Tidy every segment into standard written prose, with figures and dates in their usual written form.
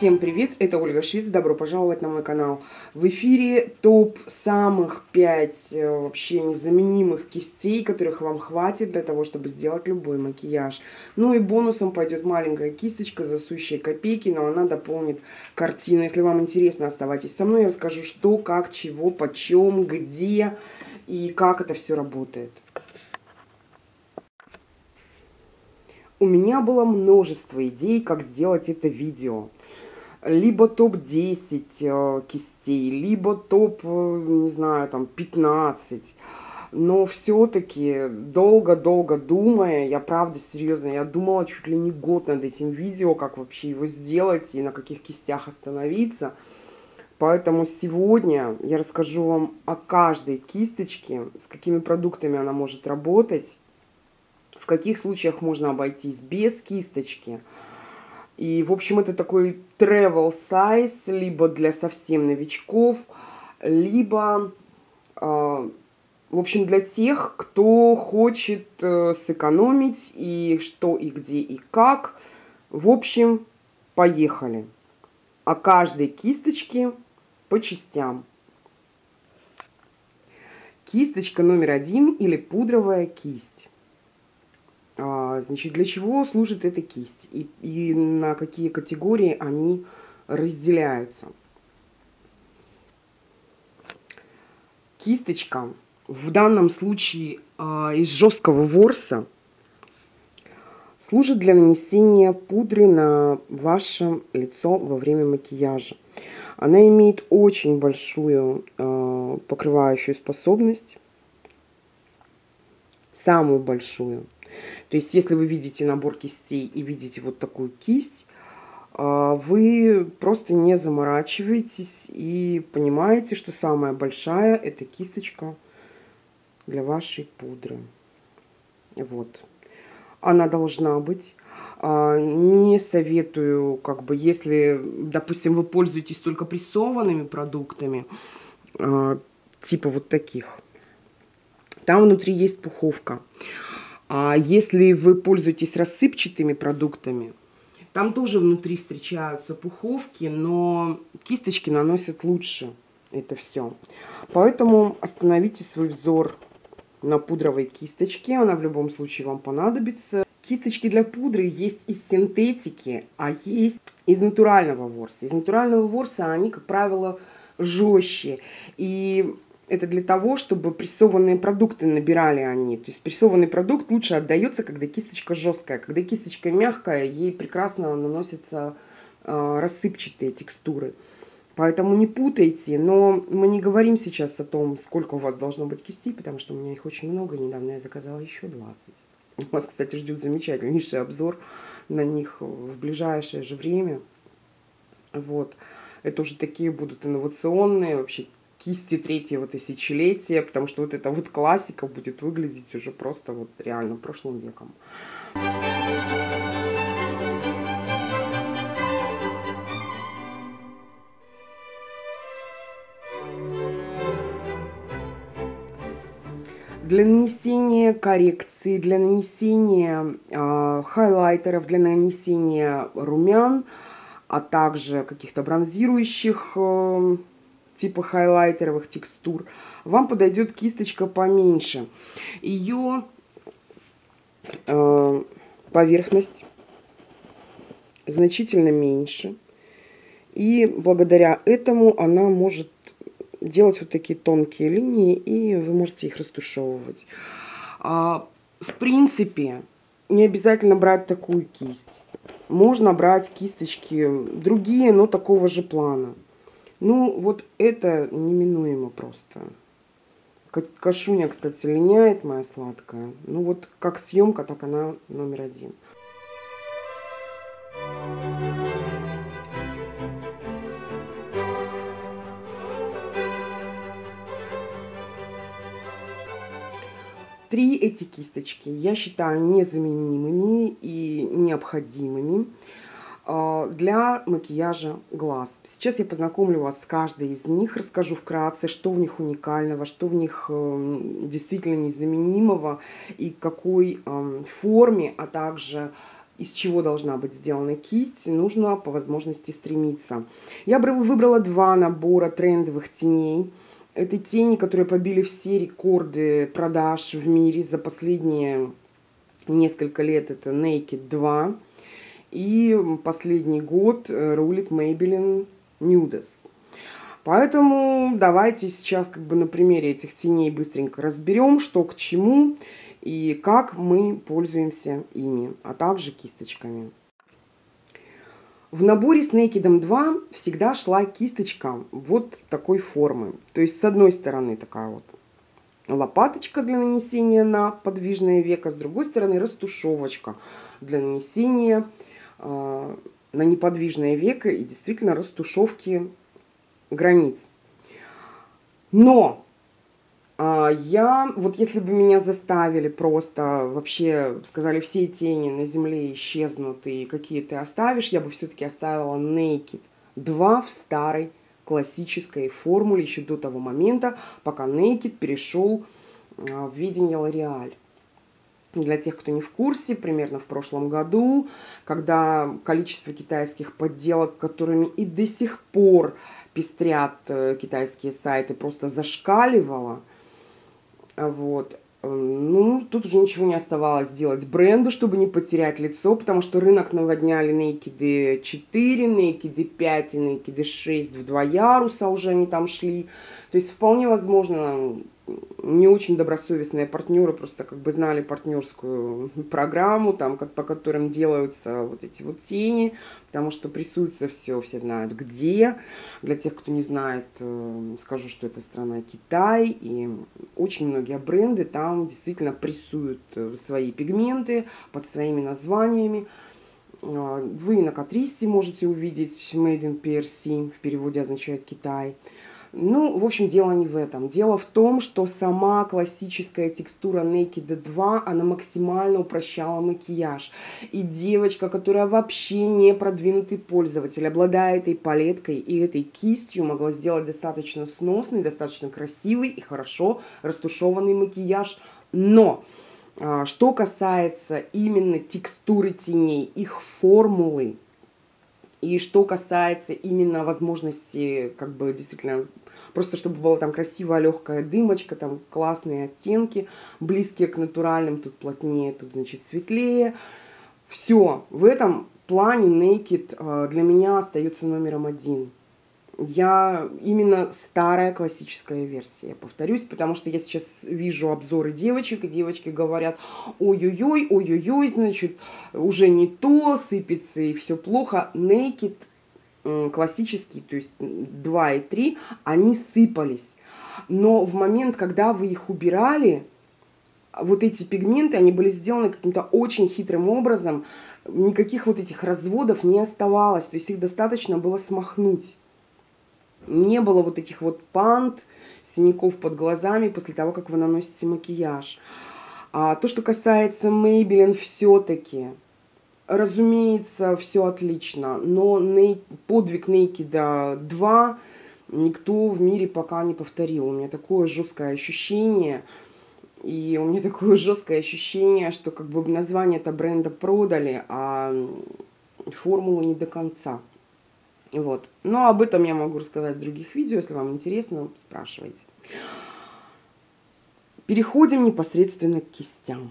Всем привет, это Ольга Швец, добро пожаловать на мой канал. В эфире топ самых 5 вообще незаменимых кистей, которых вам хватит для того, чтобы сделать любой макияж. Ну и бонусом пойдет маленькая кисточка за сущие копейки, но она дополнит картину. Если вам интересно, оставайтесь со мной, я расскажу, что, как, чего, почем, где и как это все работает. У меня было множество идей, как сделать это видео. Либо топ-10 кистей, либо топ, не знаю, там 15. Но все-таки, долго-долго думая, я правда серьезно, я думала чуть ли не год над этим видео, как вообще его сделать и на каких кистях остановиться. Поэтому сегодня я расскажу вам о каждой кисточке, с какими продуктами она может работать, в каких случаях можно обойтись без кисточки. И, в общем, это такой travel size, либо для совсем новичков, либо, в общем, для тех, кто хочет сэкономить, и что, и где, и как. В общем, поехали. О каждой кисточке по частям. Кисточка номер 1 или пудровая кисть. Значит, для чего служит эта кисть и на какие категории они разделяются. Кисточка в данном случае из жесткого ворса служит для нанесения пудры на ваше лицо во время макияжа. Она имеет очень большую покрывающую способность, самую большую. То есть, если вы видите набор кистей и видите вот такую кисть, вы просто не заморачиваетесь и понимаете, что самая большая это кисточка для вашей пудры. Вот. Она должна быть. Не советую, если, допустим, вы пользуетесь только прессованными продуктами, типа вот таких. Там внутри есть пуховка. А если вы пользуетесь рассыпчатыми продуктами, там тоже внутри встречаются пуховки, но кисточки наносят лучше это все. Поэтому остановите свой взор на пудровой кисточке, она в любом случае вам понадобится. Кисточки для пудры есть из синтетики, а есть из натурального ворса. Из натурального ворса они, как правило, жестче. И это для того, чтобы прессованные продукты набирали они. То есть прессованный продукт лучше отдается, когда кисточка жесткая. Когда кисточка мягкая, ей прекрасно наносятся рассыпчатые текстуры. Поэтому не путайте. Но мы не говорим сейчас о том, сколько у вас должно быть кистей, потому что у меня их очень много. Недавно я заказала еще 20. Вас, кстати, ждет замечательнейший обзор на них в ближайшее же время. Вот. Это уже такие будут инновационные вообще кисти третьего тысячелетия, потому что вот эта вот классика будет выглядеть уже просто вот реально прошлым веком. Для нанесения коррекции, для нанесения хайлайтеров, для нанесения румян, а также каких-то бронзирующих типа хайлайтеровых текстур, вам подойдет кисточка поменьше. Ее поверхность значительно меньше. И благодаря этому она может делать вот такие тонкие линии, и вы можете их растушевывать. В принципе, не обязательно брать такую кисть. Можно брать кисточки другие, но такого же плана. Ну, вот это неминуемо просто. Кашуня, кстати, линяет, моя сладкая. Ну, вот как съемка, так она номер 1. Три эти кисточки я считаю незаменимыми и необходимыми для макияжа глаз. Сейчас я познакомлю вас с каждой из них, расскажу вкратце, что в них уникального, что в них действительно незаменимого и какой форме, а также из чего должна быть сделана кисть, нужно по возможности стремиться. Я выбрала два набора трендовых теней. Это тени, которые побили все рекорды продаж в мире за последние несколько лет. Это Naked 2. И последний год рулит Maybelline Nudes. Поэтому давайте сейчас на примере этих теней быстренько разберем, что к чему и как мы пользуемся ими, а также кисточками. В наборе с Naked 2 всегда шла кисточка вот такой формы. То есть с одной стороны такая вот лопаточка для нанесения на подвижное веко, с другой стороны растушевочка для нанесения на неподвижное веко и действительно растушевки границ. Но если бы меня заставили просто, вообще сказали, все тени на земле исчезнут и какие ты оставишь, я бы все-таки оставила Naked 2 в старой классической формуле еще до того момента, пока Naked перешел в видение L'Oréal. Для тех, кто не в курсе, примерно в прошлом году, когда количество китайских подделок, которыми и до сих пор пестрят китайские сайты, просто зашкаливало, вот. Ну, тут уже ничего не оставалось делать бренду, чтобы не потерять лицо, потому что рынок наводняли Naked 4, Naked 5 и Naked 6 в 2 яруса уже они там шли. То есть вполне возможно, не очень добросовестные партнеры просто знали партнерскую программу, там, по которым делаются вот эти вот тени, потому что прессуется все знают где. Для тех, кто не знает, скажу, что это страна Китай, и очень многие бренды там действительно прессуют свои пигменты под своими названиями. Вы на Катрисе можете увидеть Made in PRC, в переводе означает Китай. Ну, в общем, дело не в этом. Дело в том, что сама классическая текстура Naked 2, она максимально упрощала макияж. И девочка, которая вообще не продвинутый пользователь, обладая этой палеткой и этой кистью, могла сделать достаточно сносный, достаточно красивый и хорошо растушеванный макияж. Но что касается именно текстуры теней, их формулы, и что касается именно возможности, действительно, просто чтобы была там красивая легкая дымочка, там классные оттенки, близкие к натуральным, тут плотнее, тут, значит, светлее. Все, в этом плане Naked для меня остается номером один. Я именно старая классическая версия, повторюсь, потому что я сейчас вижу обзоры девочек, и девочки говорят: ой-ой-ой, ой-ой-ой, значит, уже не то, сыпется и все плохо. Naked классические, то есть 2 и 3, они сыпались. Но в момент, когда вы их убирали, вот эти пигменты, они были сделаны каким-то очень хитрым образом, никаких вот этих разводов не оставалось, то есть их достаточно было смахнуть. Не было вот этих вот пант, синяков под глазами после того, как вы наносите макияж. А то, что касается Maybelline, все-таки, разумеется, все отлично. Но подвиг Naked 2 никто в мире пока не повторил. У меня такое жесткое ощущение. И у меня такое жесткое ощущение, что название этого бренда продали, а формулу не до конца. Вот. Но об этом я могу рассказать в других видео, если вам интересно, спрашивайте. Переходим непосредственно к кистям.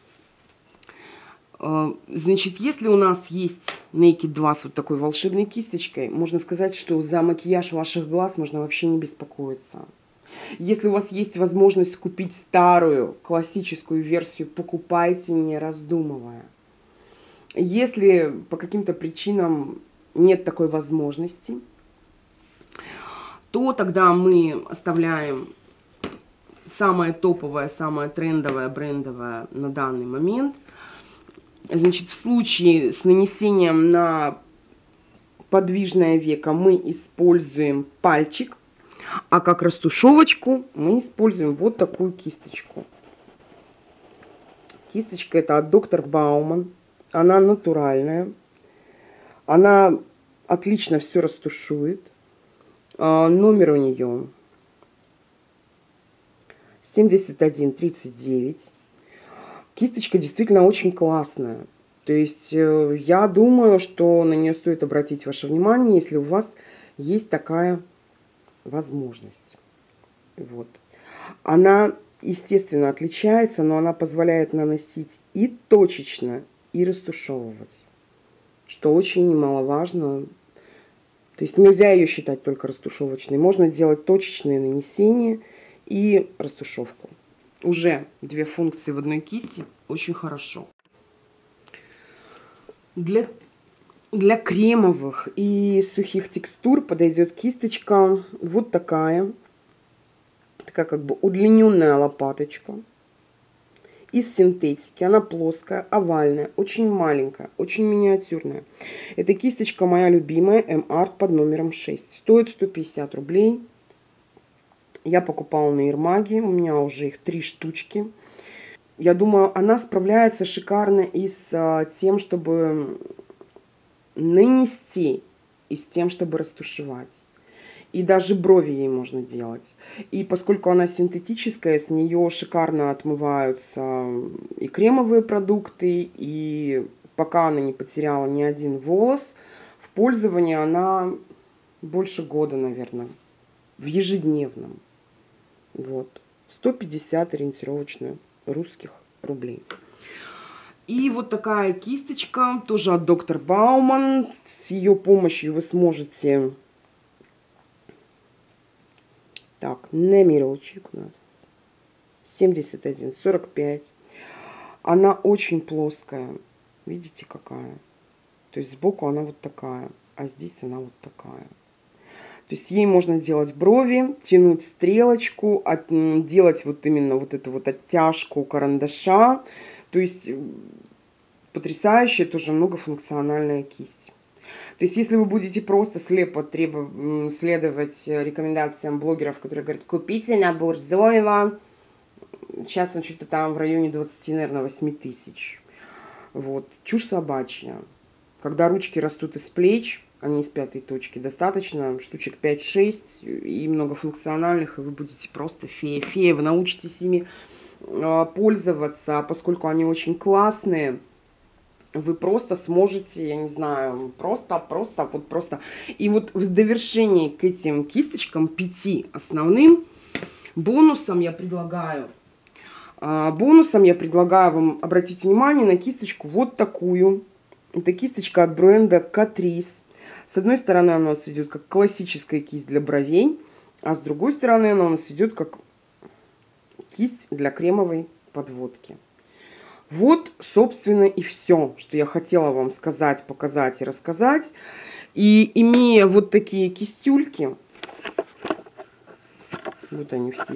Значит, если у нас есть Naked 2 с вот такой волшебной кисточкой, можно сказать, что за макияж ваших глаз можно вообще не беспокоиться. Если у вас есть возможность купить старую классическую версию, покупайте, не раздумывая. Если по каким-то причинам нет такой возможности, то тогда мы оставляем самое топовое, самое трендовое, брендовое на данный момент. Значит, в случае с нанесением на подвижное веко мы используем пальчик, а как растушевочку мы используем вот такую кисточку. Кисточка это от Dr. Baumann, она натуральная. Она отлично все растушует. Номер у нее 7139. Кисточка действительно очень классная. То есть я думаю, что на нее стоит обратить ваше внимание, если у вас есть такая возможность. Вот. Она, естественно, отличается, но она позволяет наносить и точечно, и растушевывать, что очень немаловажно. То есть нельзя ее считать только растушевочной. Можно делать точечные нанесения и растушевку. Уже две функции в одной кисти очень хорошо. Для кремовых и сухих текстур подойдет кисточка вот такая. Такая как бы удлиненная лопаточка из синтетики. Она плоская, овальная, очень маленькая, очень миниатюрная. Эта кисточка моя любимая, M-Art под номером 6. Стоит 150 рублей. Я покупала на Ермаге, у меня уже их 3 штучки. Я думаю, она справляется шикарно и с тем, чтобы нанести, и с тем, чтобы растушевать. И даже брови ей можно делать. И поскольку она синтетическая, с нее шикарно отмываются и кремовые продукты, и пока она не потеряла ни один волос, в пользовании она больше года, наверное, в ежедневном. Вот. 150 ориентировочно русских рублей. И вот такая кисточка, тоже от Доктор Бауман. С ее помощью вы сможете... Так, номерочек у нас 71-45. Она очень плоская. Видите, какая? То есть сбоку она вот такая, а здесь она вот такая. То есть ей можно делать брови, тянуть стрелочку, делать вот именно вот эту вот оттяжку карандаша. То есть потрясающая, тоже многофункциональная кисть. То есть если вы будете просто слепо следовать рекомендациям блогеров, которые говорят, купите набор Зоева, сейчас он что-то там в районе 20, наверное, 8 тысяч. Вот. Чушь собачья. Когда ручки растут из плеч, а не из пятой точки, достаточно штучек 5-6 и многофункциональных, и вы будете просто фея. Вы научитесь ими пользоваться, поскольку они очень классные. Вы просто сможете, я не знаю, просто. И вот в довершении к этим кисточкам 5 основным бонусом я предлагаю вам обратить внимание на кисточку вот такую. Это кисточка от бренда Catrice. С одной стороны она у нас идет как классическая кисть для бровей, а с другой стороны она у нас идет как кисть для кремовой подводки. Вот, собственно, и все, что я хотела вам сказать, показать и рассказать. И имея вот такие кистюльки, вот они все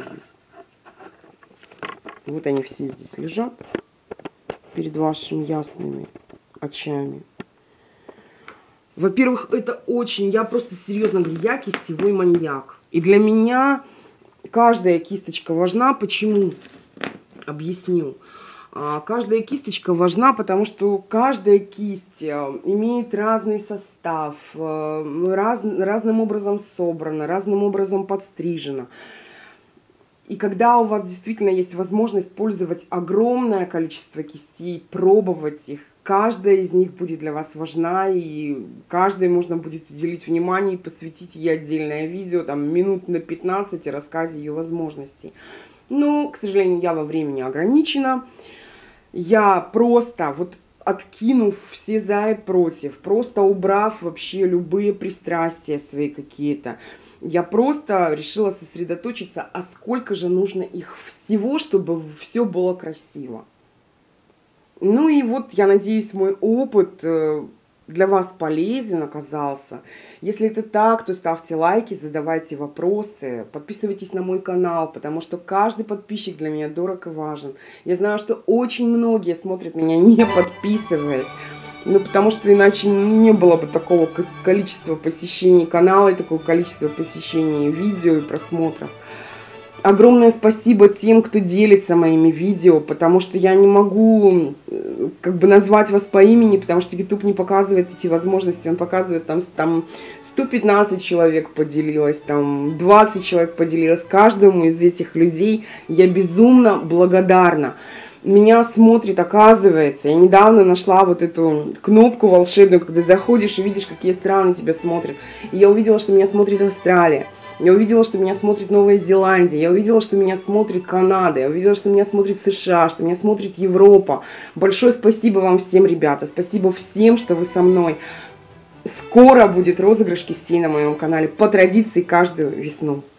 здесь лежат перед вашими ясными очами. Во-первых, это очень, я просто серьезно говорю, я кистевой маньяк. И для меня каждая кисточка важна. Почему? Объясню. Каждая кисточка важна, потому что каждая кисть имеет разный состав, разным образом собрана, разным образом подстрижена. И когда у вас действительно есть возможность пользовать огромное количество кистей, пробовать их, каждая из них будет для вас важна, и каждой можно будет уделить внимание и посвятить ей отдельное видео, там минут на 15 о рассказе ее возможностей. Но, к сожалению, я во времени ограничена. Я просто, вот откинув все за и против, просто убрав вообще любые пристрастия свои какие-то, я просто решила сосредоточиться, а сколько же нужно их всего, чтобы все было красиво. Ну и вот, я надеюсь, мой опыт для вас полезен оказался. Если это так, то ставьте лайки, задавайте вопросы, подписывайтесь на мой канал, потому что каждый подписчик для меня дорог и важен. Я знаю, что очень многие смотрят меня не подписываясь, ну потому что иначе не было бы такого количества посещений канала и такого количества посещений видео и просмотров. Огромное спасибо тем, кто делится моими видео, потому что я не могу как бы назвать вас по имени, потому что YouTube не показывает эти возможности, он показывает там 115 человек поделилось, там 20 человек поделилось. Каждому из этих людей я безумно благодарна. меня смотрит, оказывается, я недавно нашла вот эту кнопку волшебную, когда заходишь и видишь, какие страны тебя смотрят. И я увидела, что меня смотрит Австралия. Я увидела, что меня смотрит Новая Зеландия, я увидела, что меня смотрит Канада, я увидела, что меня смотрит США, что меня смотрит Европа. Большое спасибо вам всем, ребята, спасибо всем, что вы со мной. Скоро будет розыгрыш кистей на моем канале, по традиции каждую весну.